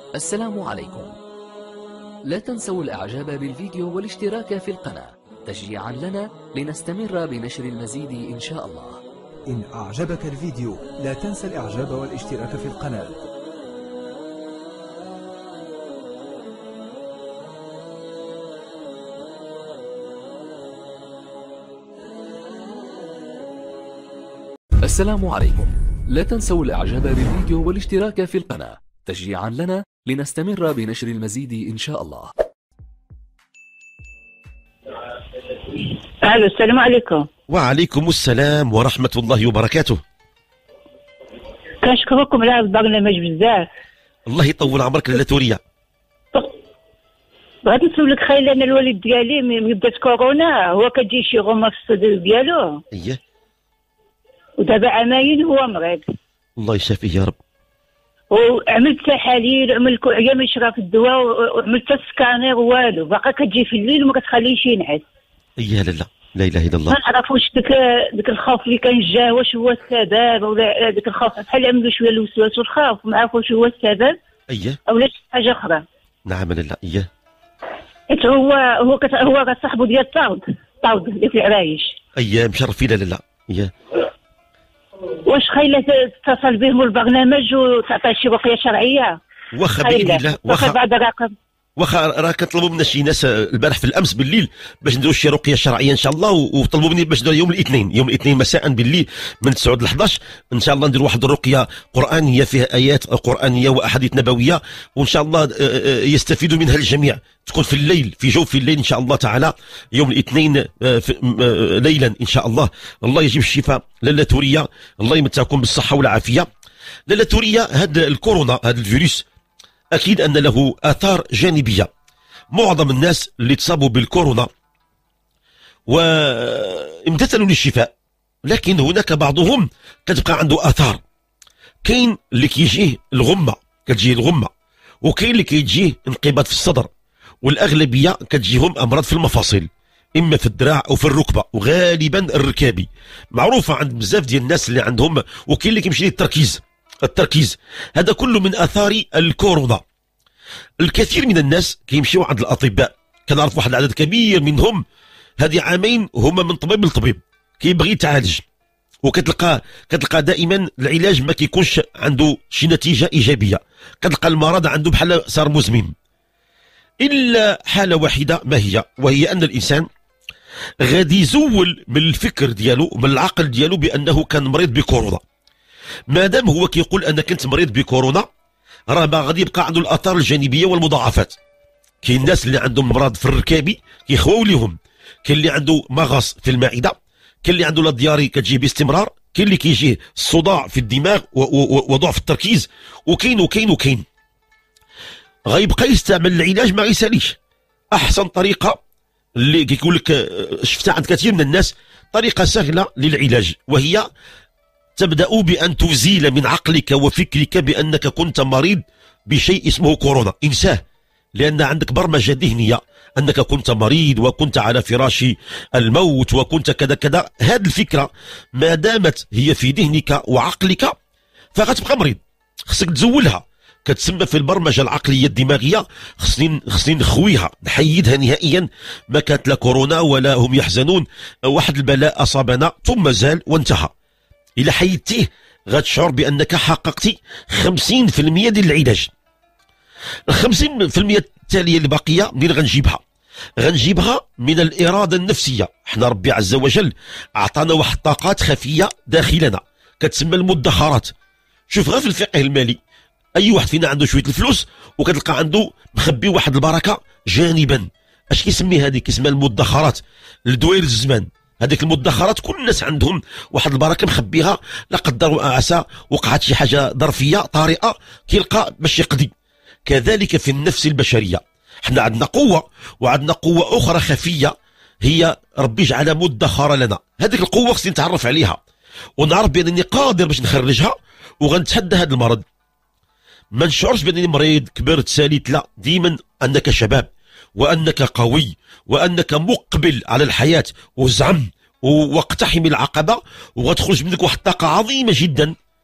السلام عليكم. لا تنسوا الإعجاب بالفيديو والاشتراك في القناة تشجيعا لنا لنستمر بنشر المزيد إن شاء الله. إن أعجبك الفيديو لا تنسى الإعجاب والاشتراك في القناة. السلام عليكم. لا تنسوا الإعجاب بالفيديو والاشتراك في القناة تشجيعا لنا لنستمر بنشر المزيد إن شاء الله. الو، السلام عليكم. وعليكم السلام ورحمة الله وبركاته. كنشكركم على البرنامج بزاف. الله يطول عمرك لاله توريا. بغيت نسولك خايل، انا الوالد ديالي ملي بدات كورونا هو كتجي شي غمه في الصدر ديالو، اييه، ودابا عامين هو مريض. الله يشافيه يا رب. وعملت تحاليل، عملت ايام شرا الدواء، وعملت السكانير والو، باقا كتجي في الليل وما كتخليش ينعس. اييه، لا لا اله الا الله. ما نعرفوش داك الخوف اللي كان جاه واش هو السبب، ولا داك الخوف بحال عملوا شويه الوسواس والخوف، ما عرفوش واش هو السبب. اييه، اولا شي حاجه اخرى. نعم، لا اييه. حيت هو صاحبه ديال الطاود اللي في العرايش. اييه، مشرفين. لا اييه. واش خايله تتصل بهم البرنامج وتعطي شي رقيه شرعيه؟ واخا باذن الله. واخا بعد رقم. واخا راه كطلبوا منا شي ناس البارح في الامس بالليل باش نديروا شي رقيه شرعيه ان شاء الله، وطلبوا مني باش ندير يوم الاثنين مساء بالليل من 9 ل 11 ان شاء الله ندير واحد الرقيه قرانيه فيها ايات قرانيه واحاديث نبويه، وان شاء الله يستفيد منها الجميع. تكون في الليل، في جوف الليل ان شاء الله تعالى، يوم الاثنين ليلا ان شاء الله. الله يجيب الشفاء لاله توريا، الله يمتعكم بالصحه والعافيه. لاله توريا، هذا الكورونا، هذا الفيروس أكيد أن له آثار جانبية. معظم الناس اللي تصابوا بالكورونا وامتثلوا للشفاء، لكن هناك بعضهم كتبقى عنده آثار. كاين اللي كيجيه الغمة، كتجيه الغمة، وكاين اللي كيجيه انقباض في الصدر، والأغلبية كتجيهم أمراض في المفاصل، إما في الذراع أو في الركبة، وغالبا الركابي معروفة عند بزاف ديال الناس اللي عندهم. وكاين اللي كيمشي التركيز. هذا كله من آثار الكورونا. الكثير من الناس كيمشيو عند الأطباء، كنعرف واحد العدد كبير منهم هذه عامين هما من طبيب لطبيب كيبغي يتعالج، وكتلقى دائما العلاج ما كيكونش عنده شي نتيجة إيجابية. كتلقى المرض عنده بحال صار مزمن، إلا حالة واحدة، ما هي؟ وهي أن الإنسان غادي يزول من الفكر ديالو، من العقل ديالو، بأنه كان مريض بكورونا. مادام هو كيقول انا كنت مريض بكورونا، راه ما غادي يبقى عنده الاثار الجانبيه والمضاعفات. كاين الناس اللي عندهم مرض في الركابي كيخواو ليهم، كاين اللي عنده مغص في المعده، كاين اللي عنده لا دياري كتجي باستمرار، كاين اللي كيجيه الصداع في الدماغ وضعف التركيز، وكاين غيبقى يستعمل العلاج ما غيساليش. احسن طريقه اللي كيقول لك شفتها عند كثير من الناس، طريقه سهله للعلاج، وهي تبدأ بأن تزيل من عقلك وفكرك بأنك كنت مريض بشيء اسمه كورونا. انساه، لأن عندك برمجة ذهنية أنك كنت مريض وكنت على فراش الموت وكنت كذا كذا. هذه الفكرة ما دامت هي في ذهنك وعقلك فغتبقى مريض. خصك تزولها، كتسمى في البرمجة العقلية الدماغية. خصني نخويها، نحيدها نهائيا. ما كانت لا كورونا ولا هم يحزنون، واحد البلاء أصابنا ثم زال وانتهى. إلا حيدتيه غتشعر بأنك حققت 50% ديال العلاج. ال 50% التالية اللي باقية منين غنجيبها من الإرادة النفسية. حنا ربي عز وجل أعطانا واحد الطاقات خفية داخلنا كتسمى المدخرات. شوف غير في الفقه المالي، أي واحد فينا عنده شوية الفلوس وكتلقى عنده مخبي واحد البركة جانبا. اش كيسمي هذه؟ كيسمى المدخرات، لدوير الزمان. هذيك المدخرات كل الناس عندهم واحد البركه مخبيها، لا قدر عسى وقعت شي حاجه ظرفيه طارئه كيلقى باش يقضي. كذلك في النفس البشريه، حنا عندنا قوه، وعندنا قوه اخرى خفيه هي ربي جعلها مدخره لنا. هذيك القوه خصني نتعرف عليها ونعرف بانني قادر باش نخرجها وغنتحدى هذا المرض. ما نشعرش بانني مريض كبرت ساليت، لا، ديما انك شباب، وأنك قوي، وأنك مقبل على الحياة، وزعم واقتحم العقبة، وغتخرج منك واحد الطاقة عظيمة جدا.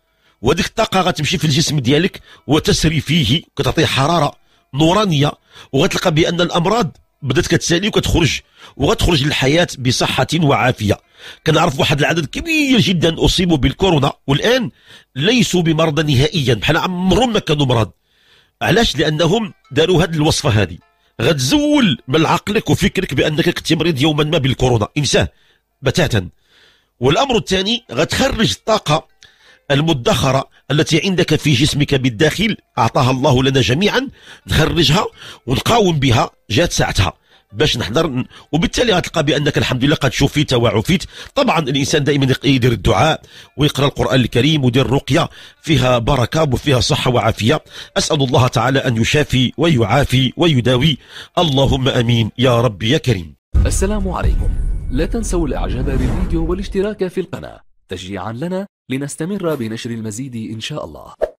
وهذيك الطاقه غتمشي في الجسم ديالك وتسري فيه، كتعطيه حراره نورانيه، وغتلقى بان الامراض بدات كتسالي وغتخرج للحياه بصحه وعافيه. كنعرف واحد العدد كبير جدا اصيبوا بالكورونا والان ليسوا بمرضى نهائيا، بحال عمرهم ما كانوا مرض. علاش؟ لانهم داروا هذه الوصفه هذه، غتزول من عقلك وفكرك بانك كنت مريض يوما ما بالكورونا، انساه بتاتا. والامر الثاني، غتخرج الطاقه المدخره التي عندك في جسمك بالداخل، اعطاها الله لنا جميعا، نخرجها ونقاوم بها، جات ساعتها باش نحضر، وبالتالي غتلقى بانك الحمد لله قد شفيت وعفيت. طبعا الانسان دائما يدير الدعاء ويقرا القران الكريم ويدير الرقيه، فيها بركه وفيها صحه وعافيه. اسال الله تعالى ان يشافي ويعافي ويداوي، اللهم امين يا رب يا كريم. السلام عليكم. لا تنسوا الاعجاب بالفيديو والاشتراك في القناة تشجيعا لنا لنستمر بنشر المزيد إن شاء الله.